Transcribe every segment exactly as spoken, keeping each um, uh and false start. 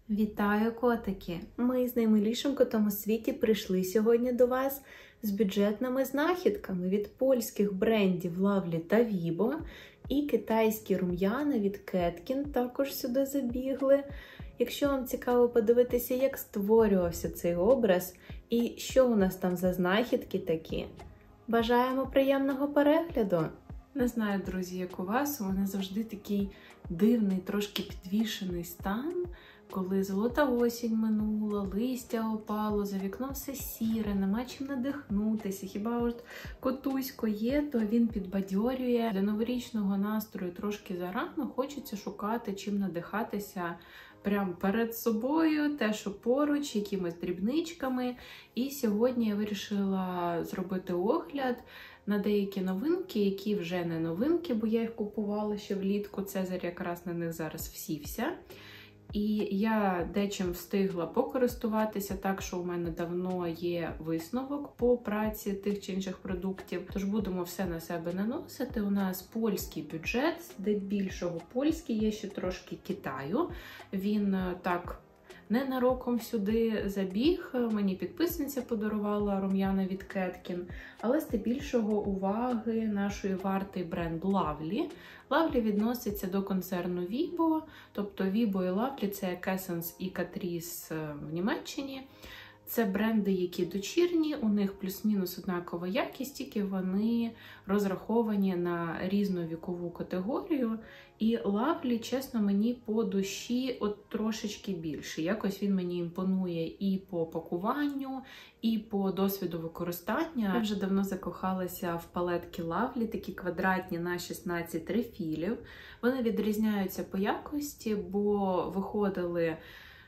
Вітаю, котики! Ми з наймилішим котом у світі прийшли сьогодні до вас з бюджетними знахідками від польських брендів Lovely та Vibo, і китайські рум'яна від Кеткін також сюди забігли. Якщо вам цікаво подивитися, як створювався цей образ і що у нас там за знахідки такі, бажаємо приємного перегляду! Не знаю, друзі, як у вас, у мене завжди такий дивний, трошки підвішений стан, коли золота осінь минула, листя опало, за вікном все сіре, нема чим надихнутися. Хіба от котусько є, то він підбадьорює. Для новорічного настрою трошки зарано хочеться шукати, чим надихатися прямо перед собою, те, що поруч, якимись дрібничками. І сьогодні я вирішила зробити огляд на деякі новинки, які вже не новинки, бо я їх купувала ще влітку. Цезарь якраз на них зараз всівся. І я дечим встигла покористуватися, так що у мене давно є висновок по праці тих чи інших продуктів. Тож будемо все на себе наносити. У нас польський бюджет, здебільшого польський, є ще трошки Китаю. Він так ненароком сюди забіг, мені підписниця подарувала рум'яна від Кеткін, але здебільшого уваги нашої вартий бренд Lovely. Lovely відноситься до концерну Vibo, тобто Vibo і Lovely – це як Essence і Catrice в Німеччині. Це бренди, які дочірні, у них плюс-мінус однакова якість, тільки вони розраховані на різну вікову категорію. І Lovely, чесно, мені по душі от трошечки більше. Якось він мені імпонує і по пакуванню, і по досвіду використання. Я вже давно закохалася в палетки Lovely, такі квадратні на шістнадцять рефілів. Вони відрізняються по якості, бо виходили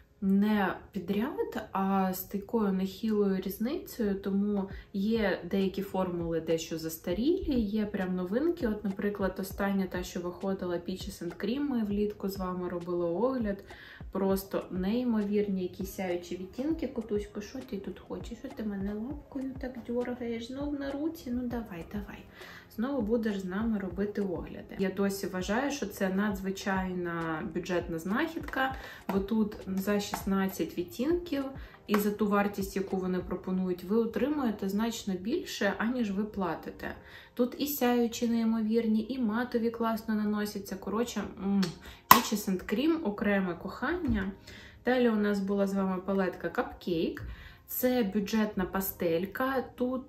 не підряд, а з такою нехилою різницею, тому є деякі формули дещо застарілі, є прям новинки. От, наприклад, остання та, що виходила Peaches and Cream, ми влітку з вами робили огляд. Просто неймовірні якісь сяючі відтінки. Котусько, що ти тут хочеш? Що ти мене лапкою так дергаєш? Знову на руці? Ну давай, давай. Знову будеш з нами робити огляди. Я досі вважаю, що це надзвичайна бюджетна знахідка, бо тут за шістнадцять відтінків і за ту вартість, яку вони пропонують, ви отримуєте значно більше, аніж ви платите. Тут і сяючі неймовірні, і матові класно наносяться. Коротше, Peaches and Cream – окреме кохання. Далі у нас була з вами палетка Cupcake. Це бюджетна пастелька, тут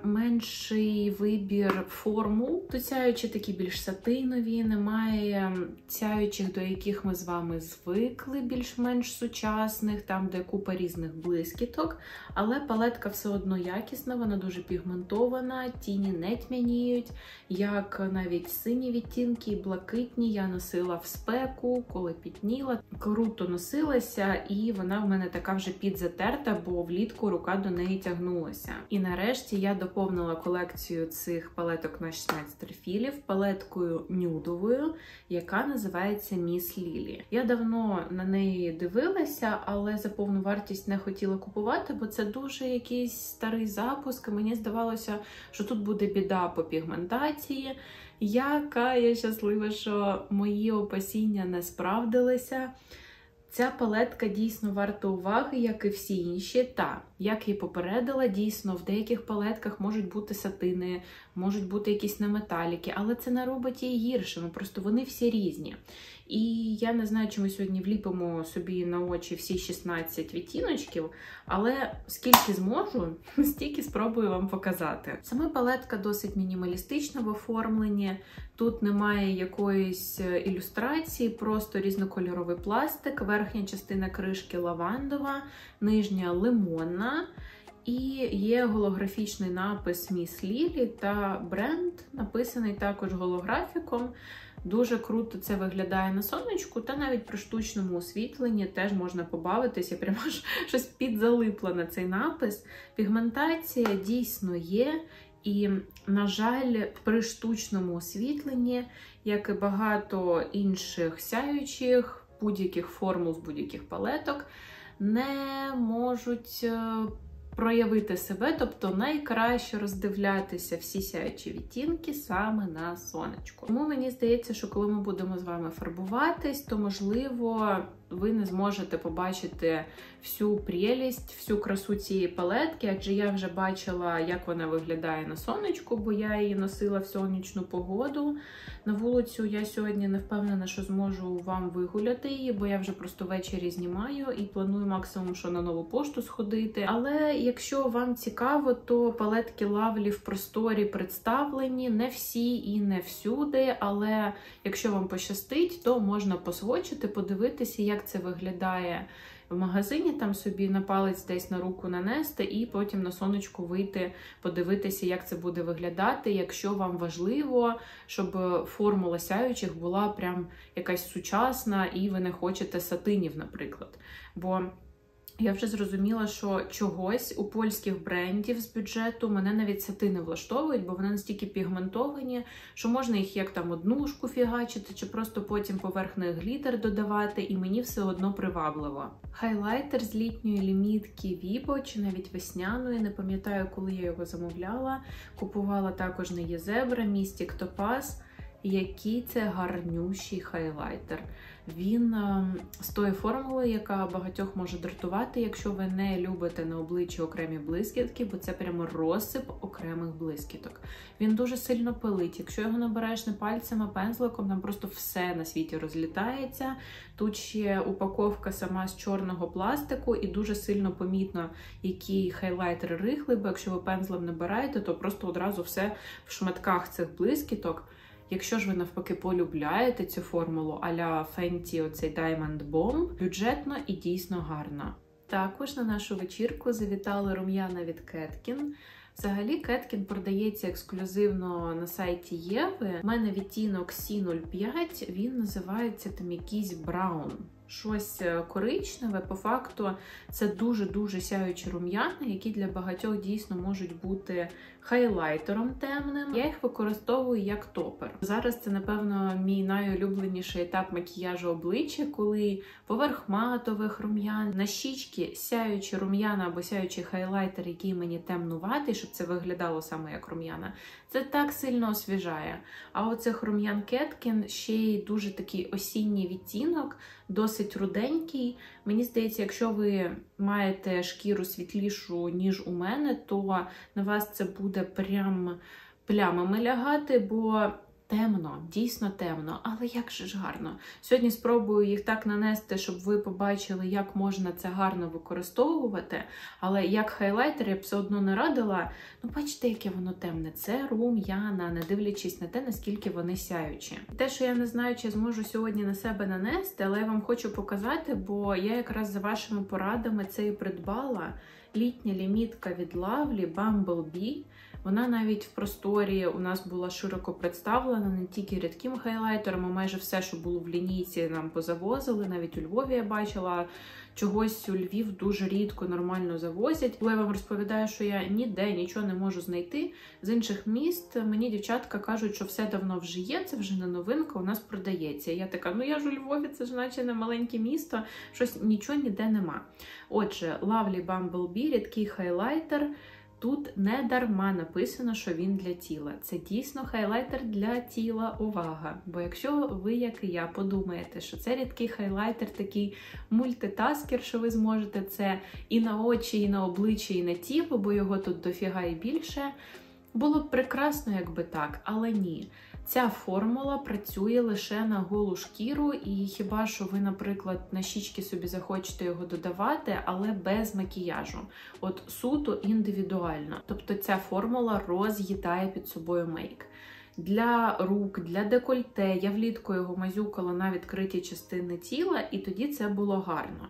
менший вибір формул. Тут сяючі такі більш сатинові, немає сяючих, до яких ми з вами звикли, більш-менш сучасних, там де купа різних блискіток. Але палетка все одно якісна, вона дуже пігментована, тіні не тьмяніють, як навіть сині відтінки і блакитні я носила в спеку, коли пітніла. Круто носилася, і вона в мене така вже підзатерта, бо влітку рука до неї тягнулася. І нарешті я доповнила колекцію цих палеток на шістнадцять рефілів палеткою нюдовою, яка називається Miss Lily. Я давно на неї дивилася, але за повну вартість не хотіла купувати, бо це дуже якийсь старий запуск, і мені здавалося, що тут буде біда по пігментації. Яка я щаслива, що мої опасіння не справдилися. Ця палетка дійсно варта уваги, як і всі інші. Та, як і попередила, дійсно в деяких палетках можуть бути сатини, можуть бути якісь неметаліки, але це не робить її гіршими, просто вони всі різні. І я не знаю, чи ми сьогодні вліпимо собі на очі всі шістнадцять відтіночків, але скільки зможу, стільки спробую вам показати. Сама палетка досить мінімалістична в оформленні. Тут немає якоїсь ілюстрації, просто різнокольоровий пластик, верхня частина кришки лавандова, нижня лимонна. І є голографічний напис Miss Lily та бренд, написаний також голографіком. Дуже круто це виглядає на сонечку, та навіть при штучному освітленні теж можна побавитися, прямо щось підзалипло на цей напис. Пігментація дійсно є, і, на жаль, при штучному освітленні, як і багато інших сяючих, будь-яких формул з будь-яких палеток, не можуть проявити себе, тобто найкраще роздивлятися всі сяючі відтінки саме на сонечку. Тому мені здається, що коли ми будемо з вами фарбуватись, то, можливо, ви не зможете побачити всю прелість, всю красу цієї палетки, адже я вже бачила, як вона виглядає на сонечку, бо я її носила в сонячну погоду. На вулицю я сьогодні не впевнена, що зможу вам вигуляти її, бо я вже просто ввечері знімаю і планую максимум, що на нову пошту сходити. Але якщо вам цікаво, то палетки Lovely в просторі представлені, не всі і не всюди, але якщо вам пощастить, то можна посвочити, подивитися, як це виглядає в магазині, там собі на палець десь на руку нанести і потім на сонечку вийти, подивитися, як це буде виглядати, якщо вам важливо, щоб формула сяючих була прям якась сучасна і ви не хочете сатинів, наприклад. Бо я вже зрозуміла, що чогось у польських брендів з бюджету мене навіть сатини влаштовують, бо вони настільки пігментовані, що можна їх як там однушку фігачити, чи просто потім поверх них глітер додавати, і мені все одно привабливо. Хайлайтер з літньої лімітки Vibo, чи навіть весняної, не пам'ятаю, коли я його замовляла. Купувала також на Єзебра, Mystic Topaz. Який це гарнющий хайлайтер. Він е, з тої формули, яка багатьох може дратувати, якщо ви не любите на обличчі окремі блискітки, бо це прямо розсип окремих блискіток. Він дуже сильно пилить. Якщо його набираєш не пальцем, а пензликом, там просто все на світі розлітається. Тут ще упаковка сама з чорного пластику і дуже сильно помітно, який хайлайтер рихлий, бо якщо ви пензлем набираєте, то просто одразу все в шматках цих блискіток. Якщо ж ви навпаки полюбляєте цю формулу а-ля Fenty, оцей Diamond Bomb, бюджетно і дійсно гарно. Також на нашу вечірку завітали рум'яна від Кеткін. Взагалі Кеткін продається ексклюзивно на сайті Єви. У мене відтінок Сі нуль п'ять, він називається там якийсь браун. Щось коричневе, по факту це дуже-дуже сяючі рум'яна, які для багатьох дійсно можуть бути хайлайтером темним. Я їх використовую як топер. Зараз це, напевно, мій найулюбленіший етап макіяжу обличчя, коли поверх матових рум'ян, на щічки сяючі рум'яна або сяючий хайлайтер, який мені темнуватий, щоб це виглядало саме як рум'яна. Це так сильно освіжає. А оцих рум'ян Кеткін ще й дуже такий осінній відтінок, досить руденький. Мені здається, якщо ви маєте шкіру світлішу, ніж у мене, то на вас це буде прям плямами лягати, бо темно, дійсно темно, але як же ж гарно. Сьогодні спробую їх так нанести, щоб ви побачили, як можна це гарно використовувати, але як хайлайтер я б все одно не радила. Ну, бачите, яке воно темне. Це рум'яна, не дивлячись на те, наскільки вони сяючі. Те, що я не знаю, чи зможу сьогодні на себе нанести, але я вам хочу показати, бо я якраз за вашими порадами це і придбала. Літня лімітка від Lovely Bumblebee. Вона навіть в просторі у нас була широко представлена, не тільки рідким хайлайтером, а майже все, що було в лінійці, нам позавозили. Навіть у Львові я бачила, чогось у Львів дуже рідко нормально завозять. Коли я вам розповідаю, що я ніде нічого не можу знайти, з інших міст мені дівчатка кажуть, що все давно вже є, це вже не новинка, у нас продається. І я така, ну я ж у Львові, це ж наче не маленьке місто, щось нічого ніде нема. Отже, Lovely Bumblebee, рідкий хайлайтер. Тут не дарма написано, що він для тіла. Це дійсно хайлайтер для тіла, увага! Бо якщо ви, як і я, подумаєте, що це рідкий хайлайтер, такий мультитаскер, що ви зможете це і на очі, і на обличчя, і на тіло, бо його тут дофіга і більше, було б прекрасно, якби так, але ні. Ця формула працює лише на голу шкіру, і хіба що ви, наприклад, на щічки собі захочете його додавати, але без макіяжу. От суто індивідуально. Тобто ця формула роз'їдає під собою мейк. Для рук, для декольте я влітку його мазюкала на відкриті частини тіла, і тоді це було гарно.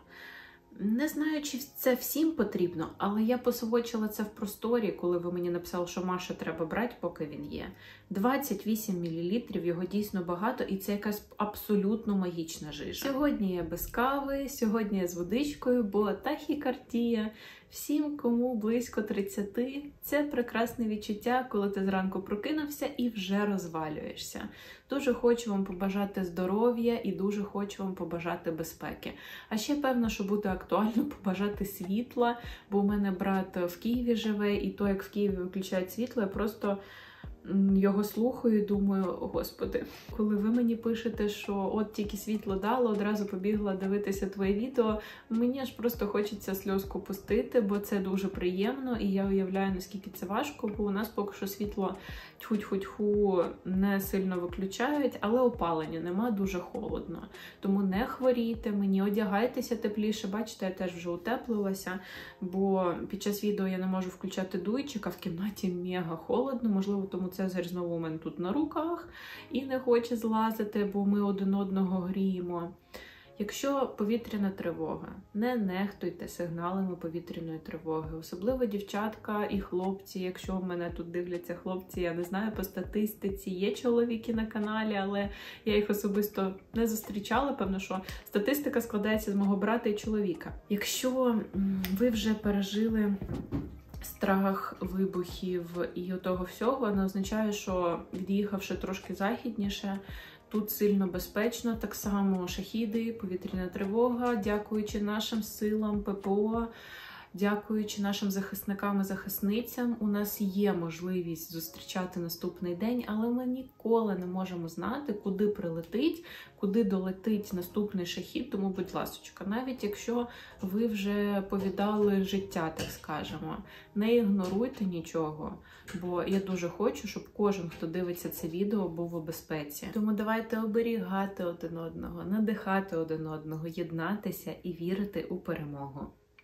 Не знаю, чи це всім потрібно, але я посвочила це в просторі, коли ви мені написали, що Маша треба брати, поки він є. двадцять вісім мілілітрів, його дійсно багато, і це якась абсолютно магічна жижа. Сьогодні я без кави, сьогодні я з водичкою, бо тахікардія. Всім, кому близько тридцяти, це прекрасне відчуття, коли ти зранку прокинувся і вже розвалюєшся. Дуже хочу вам побажати здоров'я і дуже хочу вам побажати безпеки. А ще, певно, що буде актуально побажати світла, бо у мене брат в Києві живе, і то, як в Києві виключають світло, я просто його слухаю і думаю, господи, коли ви мені пишете, що от тільки світло дало, одразу побігла дивитися твоє відео, мені аж просто хочеться сльозку пустити, бо це дуже приємно, і я уявляю, наскільки це важко, бо у нас поки що світло тьфу-тьфу-тьфу не сильно виключають, але опалення нема, дуже холодно. Тому не хворійте мені, одягайтеся тепліше. Бачите, я теж вже утеплилася, бо під час відео я не можу включати дуйчик, а в кімнаті мега холодно, можливо, тому Цезарь знову у мене тут на руках і не хоче злазити, бо ми один одного гріємо. Якщо повітряна тривога, не нехтуйте сигналами повітряної тривоги. Особливо дівчатка і хлопці, якщо в мене тут дивляться хлопці, я не знаю, по статистиці є чоловіки на каналі, але я їх особисто не зустрічала. Певно, що статистика складається з мого брата і чоловіка. Якщо ви вже пережили страх вибухів і того всього, не означає, що від'їхавши трошки західніше, тут сильно безпечно, так само шахіди, повітряна тривога, дякуючи нашим силам ППО, дякуючи нашим захисникам і захисницям, у нас є можливість зустрічати наступний день, але ми ніколи не можемо знати, куди прилетить, куди долетить наступний шахід, тому, будь ласочка, навіть якщо ви вже повідали життя, так скажемо, не ігноруйте нічого, бо я дуже хочу, щоб кожен, хто дивиться це відео, був у безпеці. Тому давайте оберігати один одного, надихати один одного, єднатися і вірити у перемогу.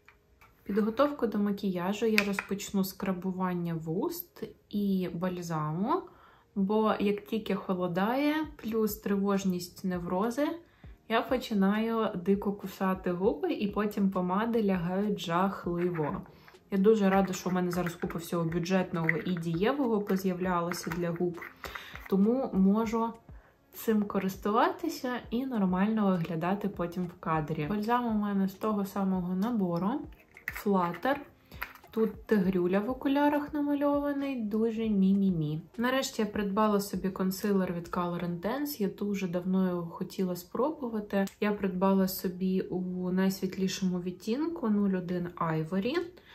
Підготовку до макіяжу я розпочну з скрабування вуст і бальзаму, бо як тільки холодає, плюс тривожність, неврози, я починаю дико кусати губи і потім помади лягають жахливо. Я дуже рада, що в мене зараз купа всього бюджетного і дієвого поз'являлося для губ, тому можу цим користуватися і нормально виглядати потім в кадрі. Бальзам у мене з того самого набору. Флаттер. Тут тигрюля в окулярах намальований, дуже мі-мі-мі. Нарешті я придбала собі консилер від Color Intense, я дуже давно його хотіла спробувати. Я придбала собі у найсвітлішому відтінку нуль один Ivory.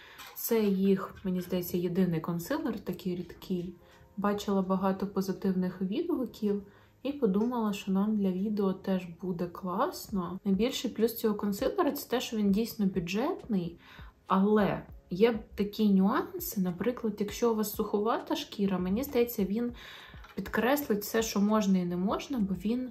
Це їх, мені здається, єдиний консилер, такий рідкий. Бачила багато позитивних відгуків і подумала, що нам для відео теж буде класно. Найбільший плюс цього консилера – це те, що він дійсно бюджетний, але є такі нюанси, наприклад, якщо у вас суховата шкіра, мені здається, він підкреслить все, що можна і не можна, бо він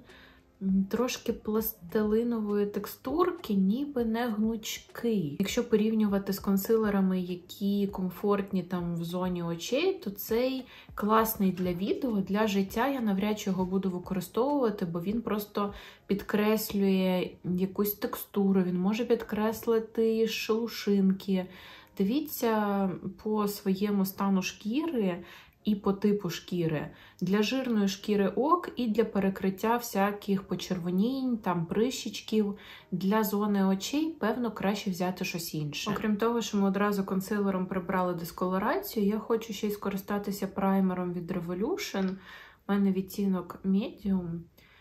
трошки пластилинової текстурки, ніби не гнучкий. Якщо порівнювати з консилерами, які комфортні там в зоні очей, то цей класний для відео, для життя я навряд чи його буду використовувати, бо він просто підкреслює якусь текстуру, він може підкреслити шелушинки. Дивіться по своєму стану шкіри і по типу шкіри. Для жирної шкіри ок і для перекриття всяких почервонінь, там прищичків. Для зони очей, певно, краще взяти щось інше. Окрім того, що ми одразу консилером прибрали дисколорацію, я хочу ще й скористатися праймером від Revolution. У мене відтінок Medium.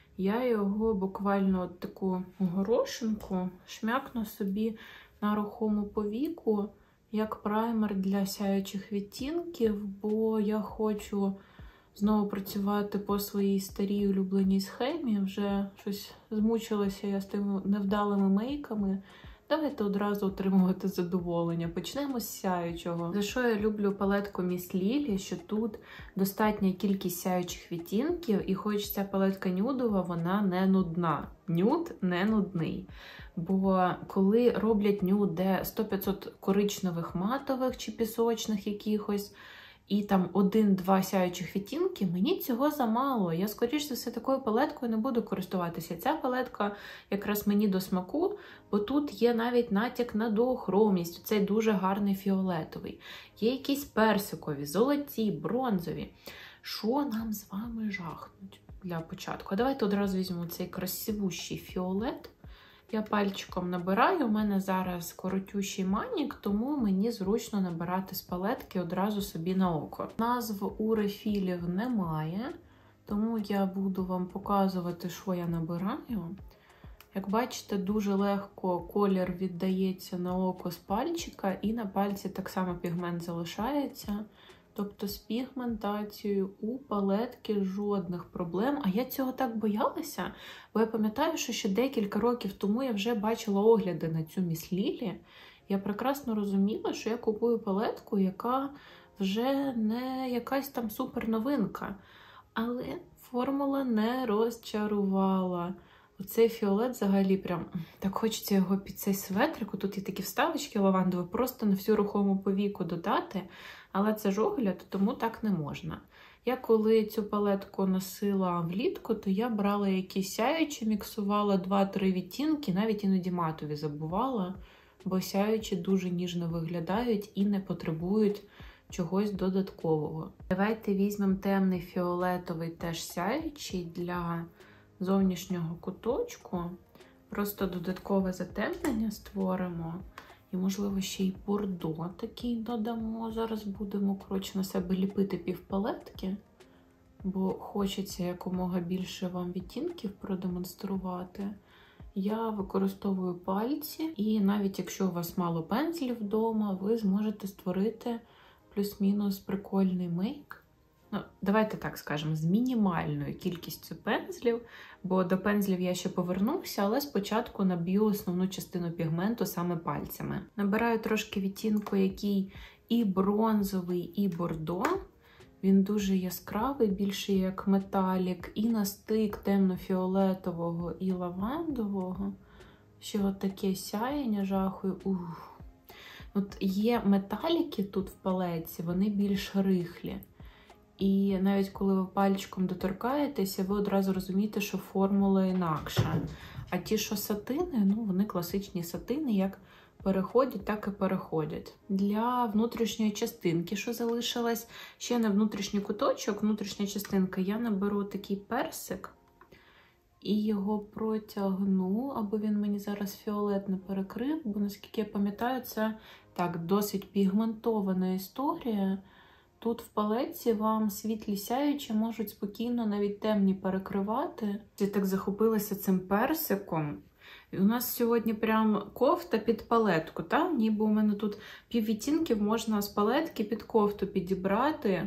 Я його буквально от таку горошинку шмякну собі на рухому повіку, як праймер для сяючих відтінків, бо я хочу знову працювати по своїй старій улюбленій схемі. Вже щось змучилася я з тими невдалими мейками. Давайте одразу отримувати задоволення. Почнемо з сяючого. За що я люблю палетку Miss Lily, що тут достатня кількість сяючих відтінків, і хоч ця палетка нюдова, вона не нудна. Нюд не нудний. Бо коли роблять нюд, де сто-п'ятсот коричневих матових чи пісочних якихось, і там один-два сяючих відтінки, мені цього замало. Я, скоріш за все, такою палеткою не буду користуватися. Ця палетка якраз мені до смаку, бо тут є навіть натяк на дуохромність, цей дуже гарний фіолетовий. Є якісь персикові, золоті, бронзові. Що нам з вами жахнуть для початку? А давайте одразу візьмемо цей красивущий фіолет. Я пальчиком набираю, у мене зараз коротющий манік, тому мені зручно набирати з палетки одразу собі на око. Назв у рефілів немає, тому я буду вам показувати, що я набираю. Як бачите, дуже легко колір віддається на око з пальчика, і на пальці так само пігмент залишається. Тобто з пігментацією у палетки жодних проблем. А я цього так боялася, бо я пам'ятаю, що ще декілька років тому я вже бачила огляди на цю Міс Лілі. Я прекрасно розуміла, що я купую палетку, яка вже не якась там супер новинка. Але формула не розчарувала. Оцей фіолет взагалі прям так хочеться його під цей светрик. Тут є такі вставочки лавандові, просто на всю рухому повіку додати. Але це ж огляд, тому так не можна. Я коли цю палетку носила влітку, то я брала якісь сяючі, міксувала два-три відтінки, навіть іноді матові забувала, бо сяючі дуже ніжно виглядають і не потребують чогось додаткового. Давайте візьмемо темний фіолетовий, теж сяючий для зовнішнього куточку. Просто додаткове затемнення створимо. І, можливо, ще й бордо такий додамо. Зараз будемо, коротше, на себе ліпити півпалетки, бо хочеться якомога більше вам відтінків продемонструвати. Я використовую пальці, і навіть якщо у вас мало пензлів вдома, ви зможете створити плюс-мінус прикольний мейк. Ну, давайте так скажемо, з мінімальною кількістю пензлів, бо до пензлів я ще повернуся, але спочатку наб'ю основну частину пігменту саме пальцями. Набираю трошки відтінку, який і бронзовий, і бордо. Він дуже яскравий, більше як металік, і на стик темно-фіолетового і лавандового. Ще от таке сяєння жахою. Ух. От є металіки тут в палеці, вони більш рихлі. І навіть коли ви пальчиком доторкаєтеся, ви одразу розумієте, що формула інакша. А ті, що сатини, ну вони класичні сатини, як переходять, так і переходять. Для внутрішньої частинки, що залишилась, ще не внутрішній куточок, внутрішня частинка, я наберу такий персик і його протягну, аби він мені зараз фіолет не перекрив, бо, наскільки я пам'ятаю, це так, досить пігментована історія. Тут в палетці вам світлі сяючі можуть спокійно навіть темні перекривати. Я так захопилася цим персиком. І у нас сьогодні прям кофта під палетку, та? Ніби у мене тут пів відтінків можна з палетки під кофту підібрати.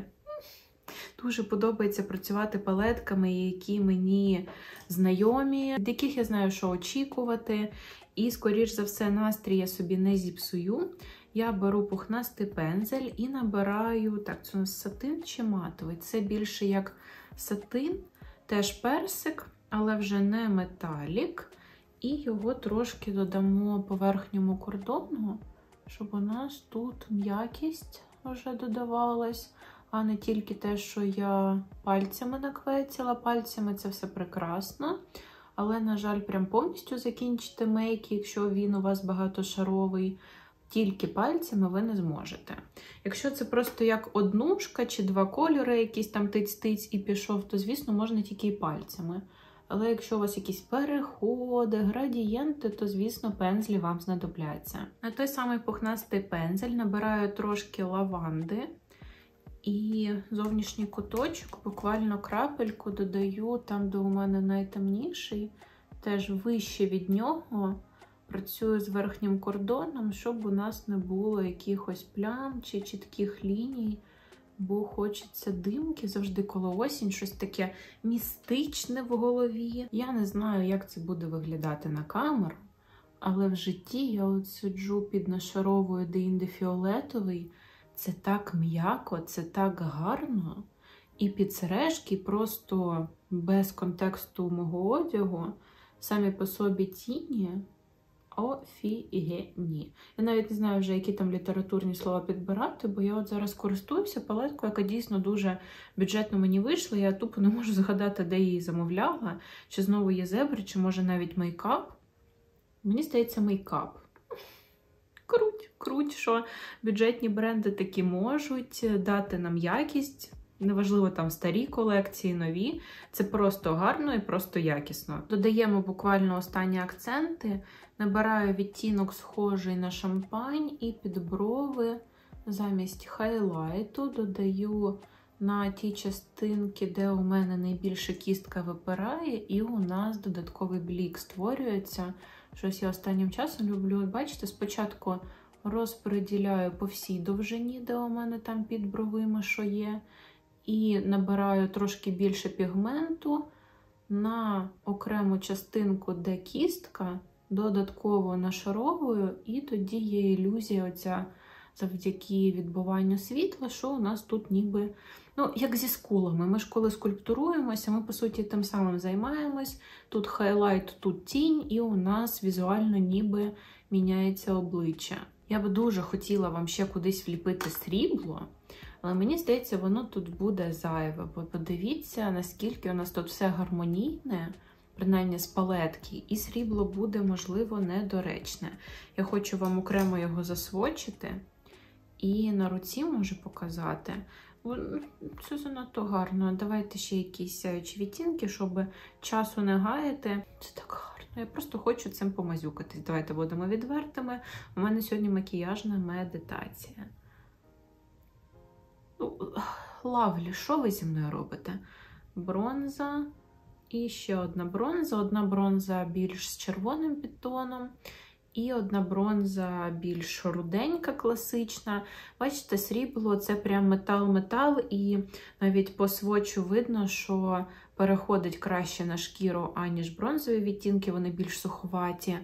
Дуже подобається працювати палетками, які мені знайомі, від яких я знаю, що очікувати. І, скоріш за все, настрій я собі не зіпсую. Я беру пухнастий пензель і набираю, так, це у нас сатин чи матовий? Це більше як сатин, теж персик, але вже не металік. І його трошки додамо по верхньому кордону, щоб у нас тут м'якість вже додавалась, а не тільки те, що я пальцями наквецяла. Пальцями це все прекрасно. Але, на жаль, прям повністю закінчити мейк, якщо він у вас багатошаровий, тільки пальцями ви не зможете. Якщо це просто як однушка чи два кольори, якісь там тиць-тиць і пішов, то, звісно, можна тільки і пальцями. Але якщо у вас якісь переходи, градієнти, то, звісно, пензлі вам знадобляться. На той самий пухнастий пензель набираю трошки лаванди і зовнішній куточок, буквально крапельку додаю там, де у мене найтемніший, теж вище від нього. Працюю з верхнім кордоном, щоб у нас не було якихось плям чи чітких ліній, бо хочеться димки завжди, коли осінь, щось таке містичне в голові. Я не знаю, як це буде виглядати на камеру, але в житті я от сиджу під нашаровою де-інде фіолетовий. Це так м'яко, це так гарно. І під сережки просто без контексту мого одягу, самі по собі тіні, офігенні. Я навіть не знаю вже, які там літературні слова підбирати, бо я от зараз користуюся палеткою, яка дійсно дуже бюджетно мені вийшла. Я тупо не можу згадати, де її замовляла. Чи знову є зебри, чи може навіть мейкап. Мені здається, мейкап. Круть, круть, що бюджетні бренди такі можуть дати нам якість. Неважливо, там старі колекції, нові. Це просто гарно і просто якісно. Додаємо буквально останні акценти. Набираю відтінок схожий на шампань і під брови замість хайлайту додаю на ті частинки, де у мене найбільше кістка випирає, і у нас додатковий блік створюється. Щось я останнім часом люблю. Бачите, спочатку розподіляю по всій довжині, де у мене там під бровима що є, і набираю трошки більше пігменту на окрему частинку, де кістка, додатково нашаровую, і тоді є ілюзія оця, завдяки відбиванню світла, що у нас тут ніби, ну, як зі скулами. Ми ж коли скульптуруємося, ми, по суті, тим самим займаємось. Тут хайлайт, тут тінь, і у нас візуально ніби міняється обличчя. Я би дуже хотіла вам ще кудись вліпити срібло, але мені здається, воно тут буде зайве. Бо подивіться, наскільки у нас тут все гармонійне, принаймні з палетки, і срібло буде, можливо, недоречне. Я хочу вам окремо його засвочити і на руці можу показати. Це занадто гарно. Давайте ще якісь сяючі відтінки, щоб часу не гаяти. Це так гарно. Я просто хочу цим помазюкатись. Давайте будемо відвертими. У мене сьогодні макіяжна медитація. Лавлі, що ви зі мною робите? Бронза. І ще одна бронза. Одна бронза більш з червоним підтоном. І одна бронза більш руденька, класична. Бачите, срібло – це прям метал-метал, і навіть по свочу видно, що переходить краще на шкіру, аніж бронзові відтінки, вони більш суховаті.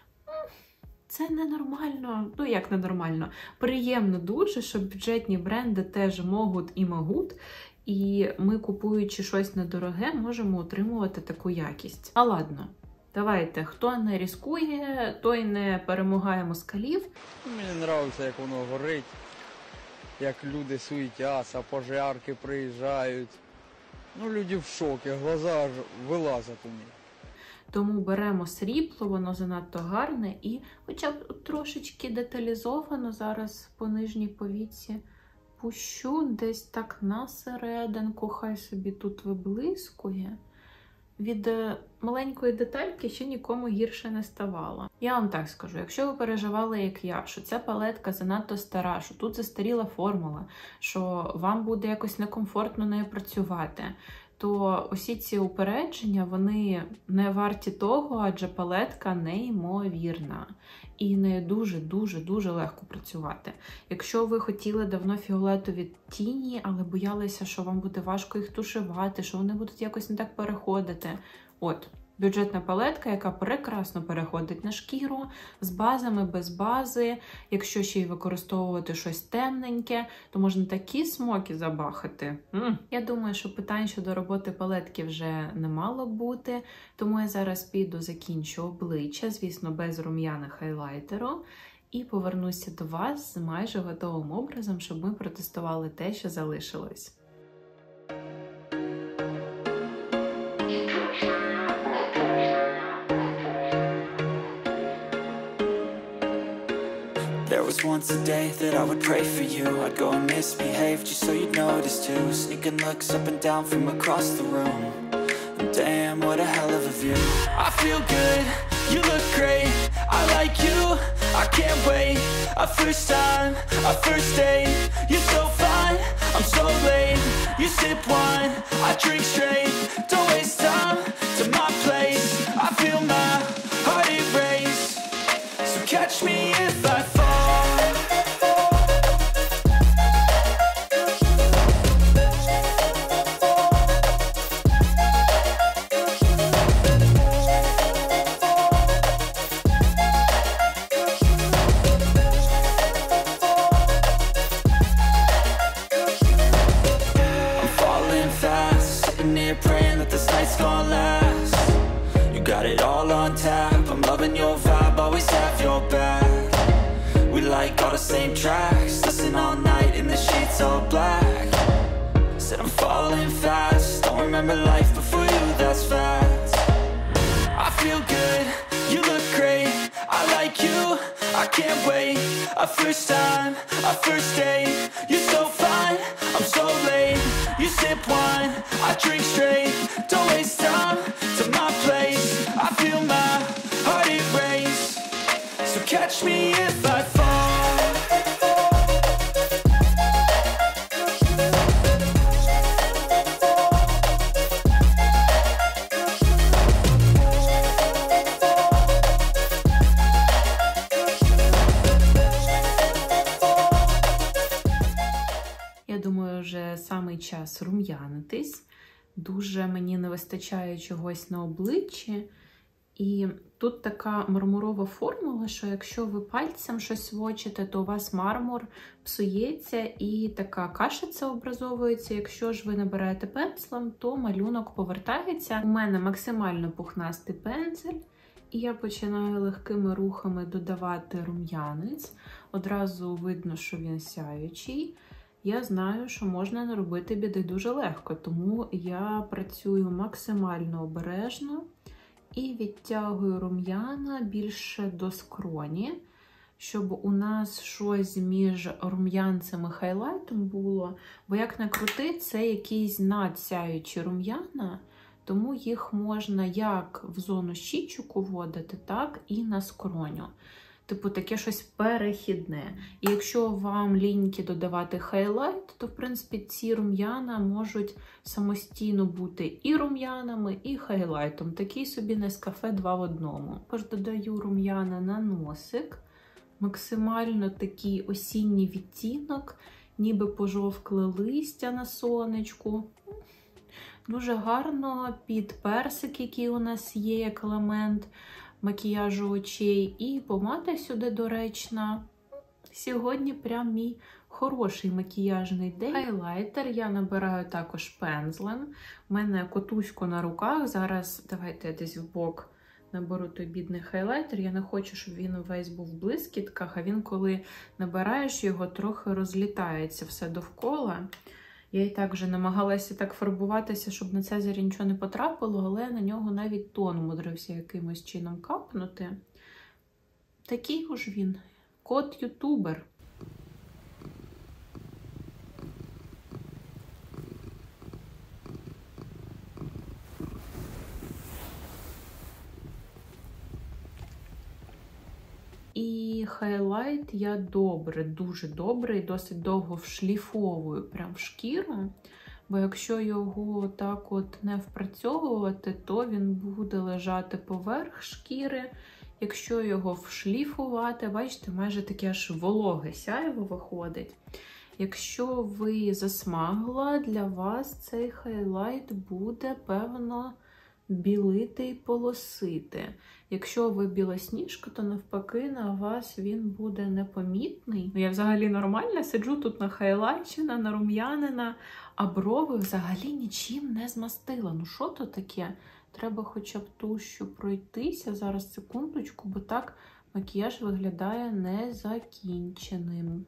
Це ненормально. Ну, як ненормально? Приємно дуже, що бюджетні бренди теж можуть і можуть. І ми, купуючи щось недороге, можемо отримувати таку якість. А ладно. Давайте, хто не ризикує, той не перемагає москалів. Мені подобається, як воно горить, як люди суетяться, пожарки приїжджають. Ну, люди в шокі, глаза аж вилазять у них. Тому беремо срібло, воно занадто гарне і хоча б трошечки деталізовано зараз по нижній повіці пущу десь так на серединку, хай собі тут виблискує. Від маленької детальки ще нікому гірше не ставало. Я вам так скажу, якщо ви переживали, як я, що ця палетка занадто стара, що тут застаріла формула, що вам буде якось некомфортно нею працювати, то усі ці упередження, вони не варті того, адже палетка неймовірна. І нею дуже-дуже-дуже легко працювати. Якщо ви хотіли давно фіолетові тіні, але боялися, що вам буде важко їх тушувати, що вони будуть якось не так переходити. От, бюджетна палетка, яка прекрасно переходить на шкіру, з базами, без бази. Якщо ще й використовувати щось темненьке, то можна такі смоки забахати. М. Я думаю, що питань щодо роботи палетки вже не мало бути, тому я зараз піду закінчу обличчя, звісно, без рум'яна хайлайтеру, і повернуся до вас з майже готовим образом, щоб ми протестували те, що залишилось. There was once a day that I would pray for you. I'd go and misbehave just so you'd notice too. Sneaking looks up and down from across the room. And damn, what a hell of a view. I feel good, you look great. I like you, I can't wait. A first time, a first date. You're so fine, I'm so late. You sip wine, I drink straight. Don't waste time to my place. I feel my heart erase. So catch me if I fall. Same tracks, listen all night in the sheets all black. Said I'm falling fast, don't remember life before you, that's facts. I feel good, you look great, I like you, I can't wait. A first time, a first date. You're so fine, I'm so late. You sip wine, I drink straight. Don't waste time to my place. I feel my heart erase. So catch me if I fall. вже самий час рум'янитись. Дуже мені не вистачає чогось на обличчі. І тут така мармурова формула, що якщо ви пальцем щось вочите, то у вас мармур псується і така кашиця образовується. Якщо ж ви набираєте пензлем, то малюнок повертається. У мене максимально пухнастий пензель, і я починаю легкими рухами додавати рум'янець. Одразу видно, що він сяючий. Я знаю, що можна наробити біди дуже легко, тому я працюю максимально обережно і відтягую рум'яна більше до скроні, щоб у нас щось між рум'янцем і хайлайтом було. Бо як не крути, це якісь надсяючі рум'яна, тому їх можна як в зону щічок уводити, так і на скроню. Типу таке щось перехідне. І якщо вам ліньки додавати хайлайт, то, в принципі, ці рум'яна можуть самостійно бути і рум'янами, і хайлайтом. Такий собі Нескафе два в одному. Також додаю рум'яна на носик. Максимально такий осінній відтінок, ніби пожовкле листя на сонечку. Дуже гарно під персик, який у нас є як елемент макіяжу очей, і помада сюди доречна. Сьогодні прям мій хороший макіяжний день. Хайлайтер я набираю також пензлем. У мене котусько на руках. Зараз давайте я десь в бок наберу той бідний хайлайтер. Я не хочу, щоб він весь був в блискітках, а він, коли набираєш його, трохи розлітається все довкола. Я і так вже намагалася так фарбуватися, щоб на Цезарі нічого не потрапило, але на нього навіть тон умудрився якимось чином капнути. Такий уж він, кот-ютубер. І хайлайт я добре, дуже добре і досить довго вшліфовую прям в шкіру, бо якщо його так от не впрацьовувати, то він буде лежати поверх шкіри. Якщо його вшліфувати, бачите, майже таке аж вологе сяйво виходить. Якщо ви засмагла, для вас цей хайлайт буде, певно, білити і полосити. Якщо ви білосніжка, то навпаки на вас він буде непомітний. Я взагалі нормально сиджу тут на хайлайчена, на рум'янина, а брови взагалі нічим не змастила. Ну що то таке? Треба хоча б тушю пройтися. Зараз секундочку, бо так макіяж виглядає незакінченим.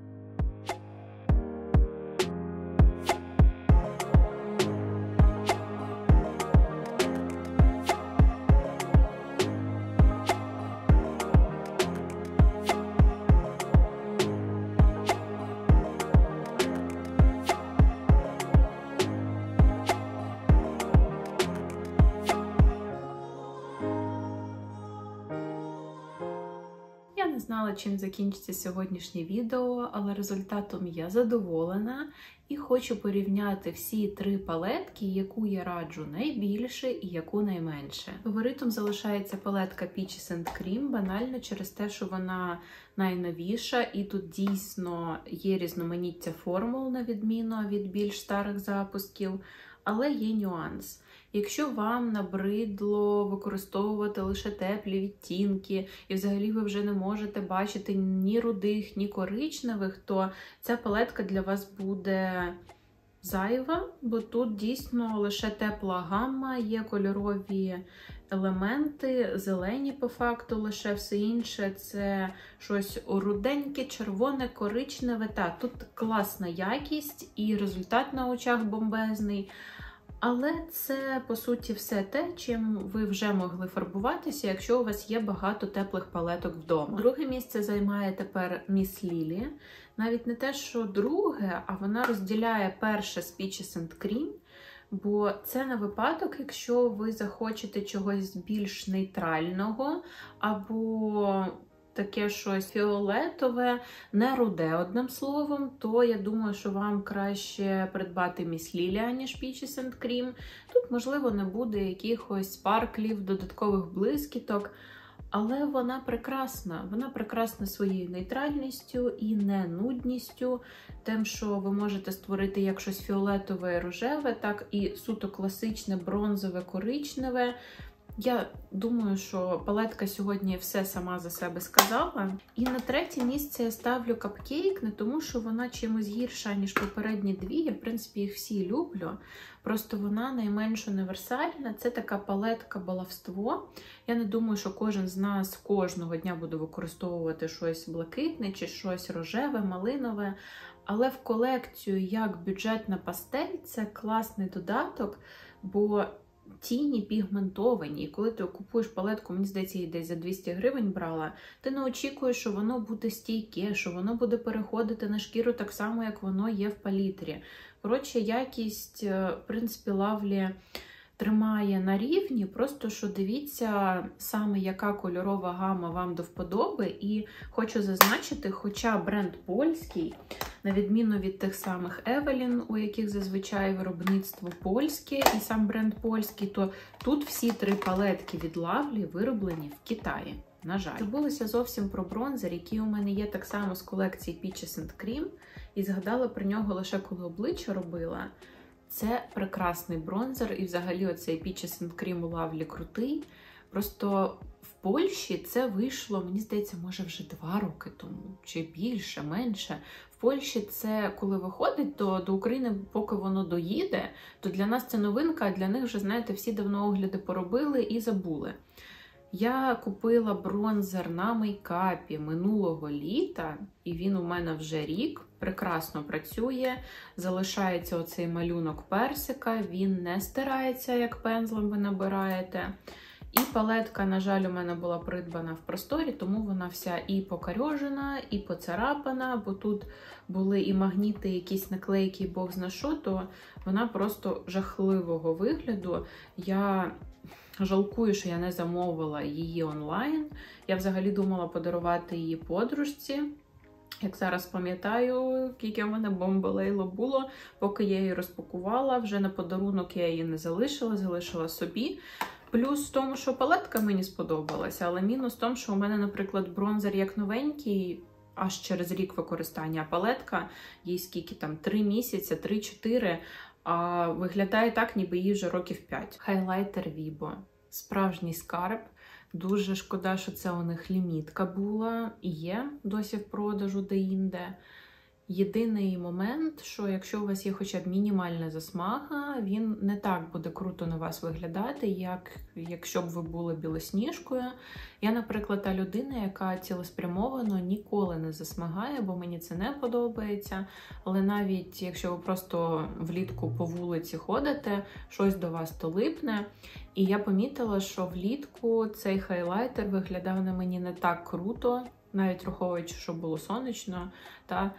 Не знала, чим закінчиться сьогоднішнє відео, але результатом я задоволена і хочу порівняти всі три палетки, яку я раджу найбільше і яку найменше. Фаворитом залишається палетка Peaches and Cream, банально через те, що вона найновіша і тут дійсно є різноманіття формул на відміну від більш старих запусків, але є нюанс. Якщо вам набридло використовувати лише теплі відтінки, і взагалі ви вже не можете бачити ні рудих, ні коричневих, то ця палетка для вас буде зайва, бо тут дійсно лише тепла гамма, є кольорові елементи, зелені по факту, лише все інше це щось руденьке, червоне, коричневе. Та, тут класна якість і результат на очах бомбезний. Але це, по суті, все те, чим ви вже могли фарбуватися, якщо у вас є багато теплих палеток вдома. Друге місце займає тепер Міс Лілі. Навіть не те, що друге, а вона розділяє перше з Peaches and Cream, бо це на випадок, якщо ви захочете чогось більш нейтрального, або таке щось фіолетове, не руде, одним словом, то я думаю, що вам краще придбати Міс Лілі, аніж Peaches and Cream. Тут, можливо, не буде якихось спарклів, додаткових блискіток, Але вона прекрасна. Вона прекрасна своєю нейтральністю і не нудністю. Тим, що ви можете створити як щось фіолетове і рожеве, так і суто класичне бронзове, коричневе. Я думаю, що палетка сьогодні все сама за себе сказала. І на третє місце я ставлю Cupcake, не тому, що вона чимось гірша, ніж попередні дві. Я, в принципі, їх всі люблю. Просто вона найменш універсальна. Це така палетка баловство. Я не думаю, що кожен з нас кожного дня буде використовувати щось блакитне чи щось рожеве, малинове. Але в колекцію як бюджетна пастель це класний додаток, бо тіні пігментовані. І коли ти купуєш палетку, мені здається, її десь за двісті гривень брала, ти не очікуєш, що воно буде стійке, що воно буде переходити на шкіру так само, як воно є в палітрі. Коротше, якість, в принципі, Lovely тримає на рівні, просто що дивіться саме, яка кольорова гама вам до вподоби. І хочу зазначити, хоча бренд польський, на відміну від тих самих Evelyn, у яких зазвичай виробництво польське і сам бренд польський, то тут всі три палетки від Lovely вироблені в Китаї. На жаль. Забулася зовсім про бронзер, який у мене є так само з колекції Peaches and Cream, і згадала про нього лише коли обличчя робила. Це прекрасний бронзер, і взагалі оцей Peaches and Cream у Lovely крутий. Просто в Польщі це вийшло, мені здається, може вже два роки тому, чи більше, менше. В Польщі це, коли виходить, то до України, поки воно доїде, то для нас це новинка, а для них вже, знаєте, всі давно огляди поробили і забули. Я купила бронзер на мейкапі минулого літа, і він у мене вже рік, прекрасно працює, залишається оцей малюнок персика, він не стирається, як пензлем ви набираєте. І палетка, на жаль, у мене була придбана в просторі, тому вона вся і покарьожена, і поцарапана, бо тут були і магніти, якісь наклейки, бог зна що, то вона просто жахливого вигляду. Я жалкую, що я не замовила її онлайн. Я взагалі думала подарувати її подружці. Як зараз пам'ятаю, скільки в мене бомболейло було, поки я її розпакувала, вже на подарунок я її не залишила, залишила собі. Плюс в тому, що палетка мені сподобалася, але мінус в тому, що у мене, наприклад, бронзер як новенький, аж через рік використання, а палетка, їй скільки там, три місяці, три-чотири, а виглядає так, ніби їй вже років п'ять. Хайлайтер Vibo. Справжній скарб. Дуже шкода, що це у них лімітка була і є досі в продажу де-інде. Єдиний момент, що якщо у вас є хоча б мінімальна засмага, він не так буде круто на вас виглядати, як якщо б ви були білосніжкою. Я, наприклад, та людина, яка цілеспрямовано ніколи не засмагає, бо мені це не подобається. Але навіть якщо ви просто влітку по вулиці ходите, щось до вас то липне. І я помітила, що влітку цей хайлайтер виглядав на мені не так круто, навіть враховуючи, що було сонячно, та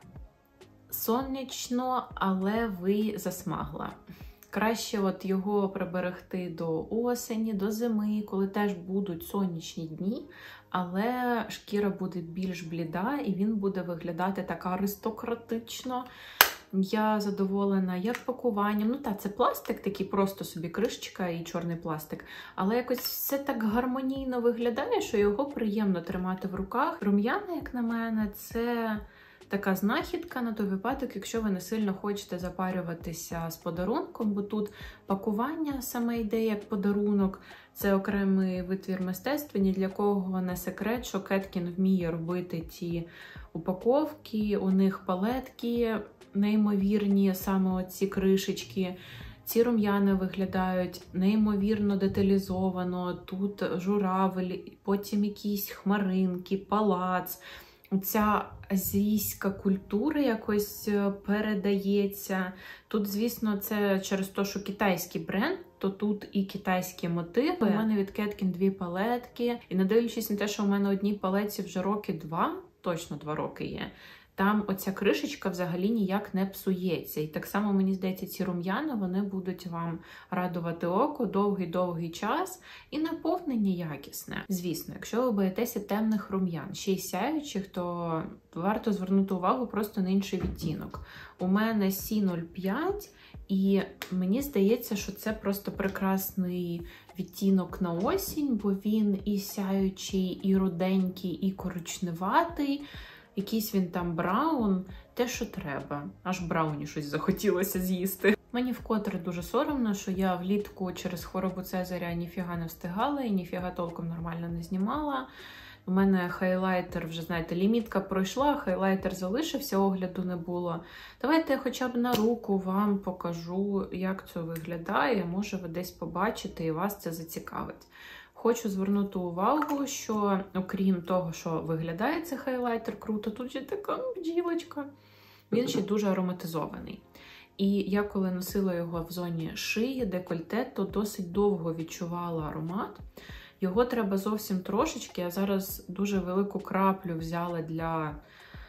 сонячно, але ви засмагла. Краще от його приберегти до осені, до зими, коли теж будуть сонячні дні, але шкіра буде більш бліда і він буде виглядати так аристократично. Я задоволена як пакуванням. Ну так, це пластик, такий просто собі кришечка і чорний пластик. Але якось все так гармонійно виглядає, що його приємно тримати в руках. Рум'яна, як на мене, це така знахідка на той випадок, якщо ви не сильно хочете запарюватися з подарунком, бо тут пакування саме йде як подарунок. Це окремий витвір мистецтва, ні для кого не секрет, що Кеткін вміє робити ті упаковки, у них палетки неймовірні, саме оці кришечки. Ці рум'яни виглядають неймовірно деталізовано, тут журавель, потім якісь хмаринки, палац. Ця азійська культура якось передається. Тут, звісно, це через те, що китайський бренд, то тут і китайські мотиви. У мене від Кеткін дві палетки. І не дивлячись на те, що у мене одній палетці вже роки два, точно два роки є, там оця кришечка взагалі ніяк не псується. І так само, мені здається, ці рум'яна, вони будуть вам радувати око довгий-довгий час, і наповнення якісне. Звісно, якщо ви боїтеся темних рум'ян, ще й сяючих, то варто звернути увагу просто на інший відтінок. У мене сі нуль п'ять, і мені здається, що це просто прекрасний відтінок на осінь, бо він і сяючий, і руденький, і коричневатий. Якийсь він там браун, те, що треба. Аж брауні щось захотілося з'їсти. Мені вкотре дуже соромно, що я влітку через хворобу Цезаря ніфіга не встигала і ніфіга толком нормально не знімала. У мене хайлайтер, вже, знаєте, лімітка пройшла, хайлайтер залишився, огляду не було. Давайте я хоча б на руку вам покажу, як це виглядає. Може, ви десь побачите і вас це зацікавить. Хочу звернути увагу, що окрім того, що виглядає цей хайлайтер круто, тут ще така бджілочка. Він ще дуже ароматизований. І я коли носила його в зоні шиї, декольте, то досить довго відчувала аромат. Його треба зовсім трошечки. Я зараз дуже велику краплю взяла для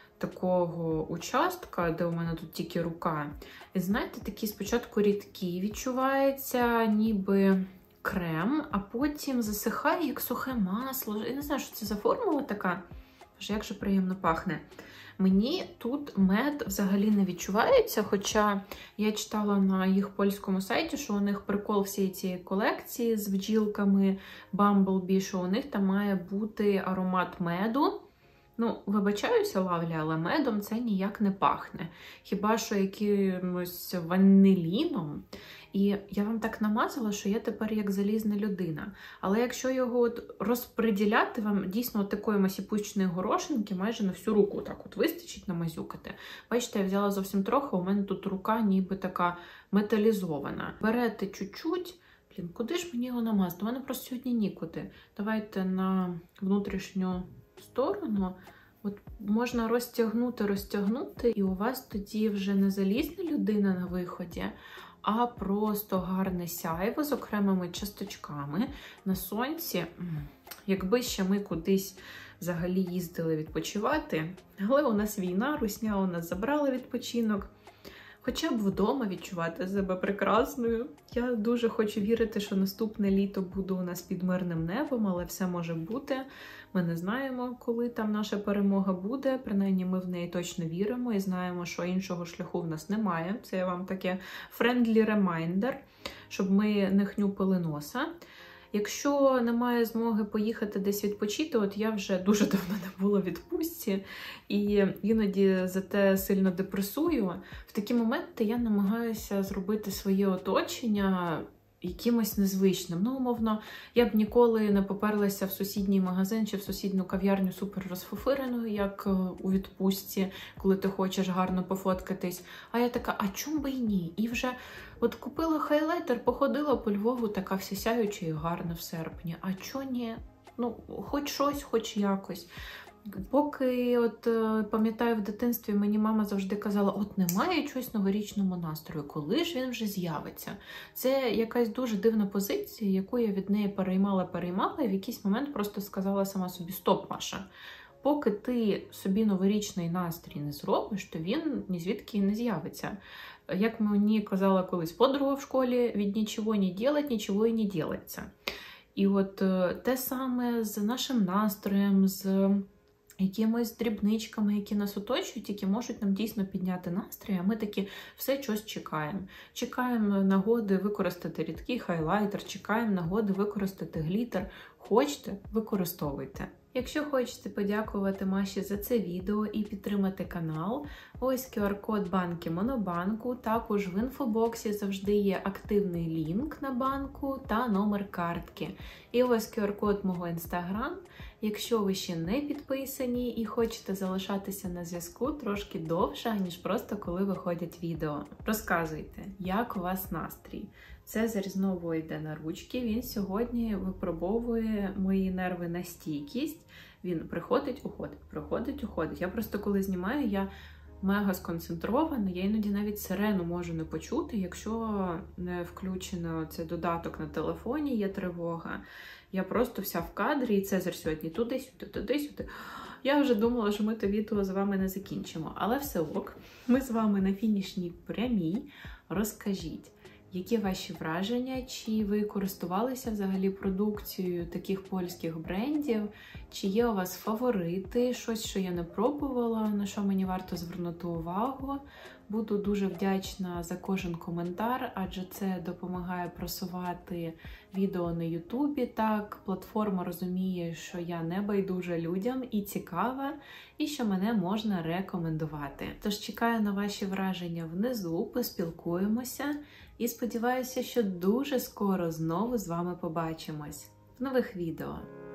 такого участка, де у мене тут тільки рука. І знаєте, такий спочатку рідкий відчувається, ніби крем, а потім засихає, як сухе масло. Я не знаю, що це за формула така. Боже, як же приємно пахне. Мені тут мед взагалі не відчувається, хоча я читала на їх польському сайті, що у них прикол всієї цієї колекції з бджілками Bumblebee, що у них там має бути аромат меду. Ну, вибачаюся, Лавлі, але медом це ніяк не пахне. Хіба що якимось ваниліном. І я вам так намазала, що я тепер як залізна людина. Але якщо його от розподіляти, вам дійсно от такої масіпучної горошинки майже на всю руку так от вистачить намазюкати. Бачите, я взяла зовсім трохи, у мене тут рука ніби така металізована. Берете чуть-чуть, блін, куди ж мені його намазати? У мене просто сьогодні нікуди. Давайте на внутрішню сторону. От можна розтягнути, розтягнути, і у вас тоді вже не залізна людина на виході, а просто гарне сяйво з окремими часточками на сонці. Якби ще ми кудись взагалі їздили відпочивати, але у нас війна, русня у нас забрала відпочинок. Хоча б вдома відчувати себе прекрасною. Я дуже хочу вірити, що наступне літо буде у нас під мирним небом, але все може бути. Ми не знаємо, коли там наша перемога буде. Принаймні, ми в неї точно віримо і знаємо, що іншого шляху в нас немає. Це я вам таке friendly reminder, щоб ми не хнюпили носа. Якщо немає змоги поїхати десь відпочити, от я вже дуже давно не була в відпустці, і іноді за те сильно депресую, в такі моменти я намагаюся зробити своє оточення якимось незвичним. Ну, умовно, я б ніколи не поперлася в сусідній магазин чи в сусідню кав'ярню супер розфуфиреною, як у відпустці, коли ти хочеш гарно пофоткатись. А я така, а чому би й ні? І вже от купила хайлайтер, походила по Львову, така вся сяюча і гарна в серпні. А чо ні? Ну, хоч щось, хоч якось. Поки, от, пам'ятаю, в дитинстві мені мама завжди казала, от немає чогось новорічному настрою, коли ж він вже з'явиться. Це якась дуже дивна позиція, яку я від неї переймала-переймала, і в якийсь момент просто сказала сама собі, стоп, Маша, поки ти собі новорічний настрій не зробиш, то він ні звідки не з'явиться. Як мені казала колись подруга в школі, від нічого не делать, нічого і не делається. І от те саме з нашим настроєм, з якимись дрібничками, які нас оточують, які можуть нам дійсно підняти настрій, а ми таки все щось чекаємо. Чекаємо нагоди використати рідкий хайлайтер, чекаємо нагоди використати глітер. Хочете – використовуйте. Якщо хочете подякувати Маші за це відео і підтримати канал, ось кю ар-код банки Монобанку, також в інфобоксі завжди є активний лінк на банку та номер картки. І ось кю ар-код мого інстаграм. Якщо ви ще не підписані і хочете залишатися на зв'язку трошки довше, ніж просто коли виходять відео. Розказуйте, як у вас настрій. Цезарь знову йде на ручки, він сьогодні випробовує мої нерви на стійкість. Він приходить, уходить, приходить, уходить. Я просто коли знімаю, я мега сконцентрована, я іноді навіть сирену можу не почути, якщо не включено цей додаток на телефоні, є тривога. Я просто вся в кадрі, і Цезарь сьогодні туди-сюди, туди-сюди. Я вже думала, що ми то відео з вами не закінчимо, але все ок. Ми з вами на фінішній прямій. Розкажіть, які ваші враження, чи ви користувалися взагалі продукцією таких польських брендів, чи є у вас фаворити, щось, що я не пробувала, на що мені варто звернути увагу. Буду дуже вдячна за кожен коментар, адже це допомагає просувати відео на Ютубі. Так, платформа розуміє, що я не байдужа людям і цікава, і що мене можна рекомендувати. Тож чекаю на ваші враження внизу, поспілкуємося і сподіваюся, що дуже скоро знову з вами побачимось в нових відео.